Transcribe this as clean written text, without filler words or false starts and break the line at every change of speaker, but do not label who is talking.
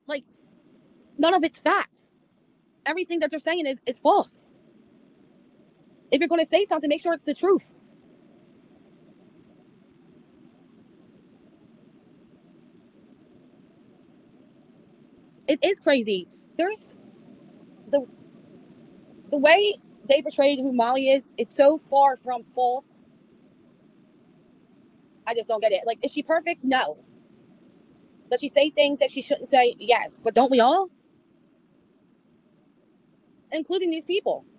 Like, none of it's facts. Everything that they're saying is false. If you're going to say something, make sure it's the truth. It is crazy. There's the the way they portrayed who Molly is so far from false. I just don't get it. Like, is she perfect? No. Does she say things that she shouldn't say? Yes. But don't we all? Including these people.